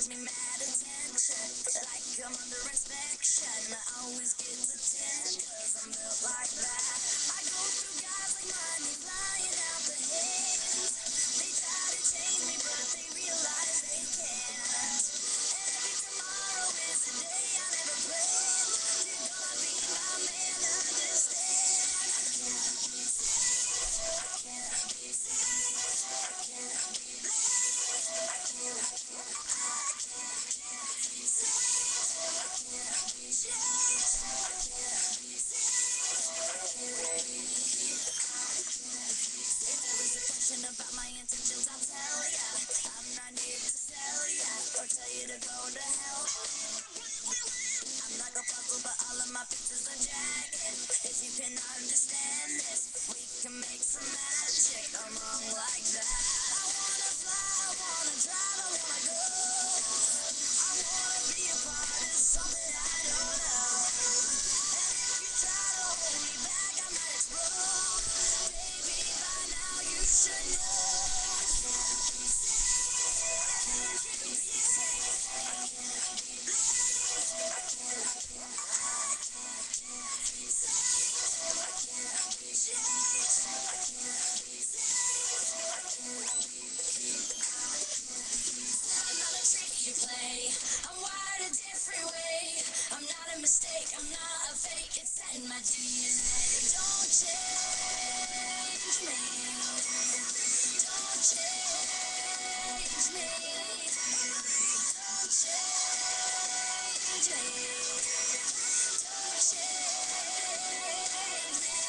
gives me mad attention, like I'm under inspection. I always get the 10, cause I'm built like that. I go through guys like money flying out the hands. They try to change me, but they realize they can't. Every tomorrow is a day I never planned. You're gonna be my man, understand? I can't be saved, I can't be saved, I can't be blessed, I can't be saved, I can't be changed, I can't be saved, I can't be if there is a question about my intentions, I'll tell ya. I'm not here to sell ya or tell you to go to hell. I'm like a puzzle, but all of my pieces are jagged. If you can understand this, we can make some magic. I'm wrong like that. I wanna fly, I wanna drive, I wanna go. I wanna be a part of something I don't know. And if you try to hold me back, I might explode. Baby, by now you should know. I can't be saved, I can't be saved, I can't be blessed, I can't be saved, I can't be changed, I can't be saved, I can't be another trick you play. I'm wired a different way. I'm not a mistake, I'm not a fake. It's set in my DNA. Don't change me. Don't change me. Don't change me. Don't change me.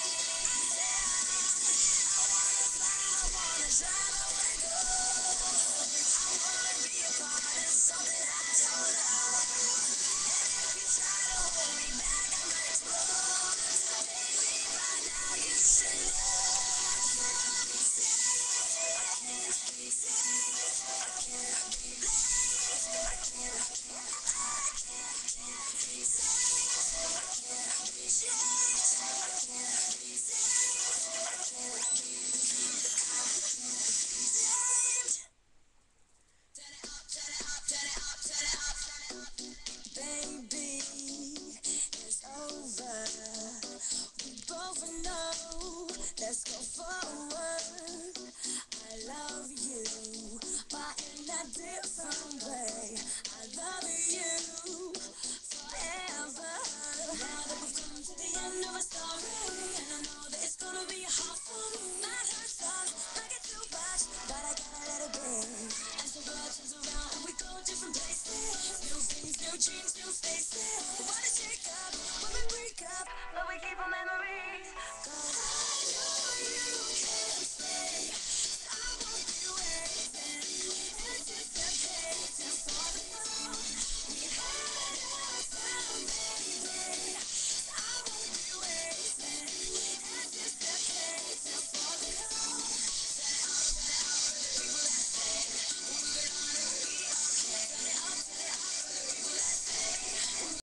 I wanna fly, I wanna drive, I wanna go. I wanna be a part of something I don't know. And if you try to hold me back, I might explode. Baby, by now you should know. I can't be saved, I can't be saved, I can't be blessed, I can't be saved, I can't be changed, I can't be saved, I can't be saved. Turn it up, turn it up, turn it up, turn it up. Baby, it's over. We both know. Let's go forward. I love you, but in a different way. I love you forever. Now that we've come to the end of a story, and I know that it's gonna be hard for me. Might hurt some, might get too much, but I gotta let it be. As the world turns around and we go different places, new things, new dreams, new faces. What a shake up when we break up, but we keep our memories.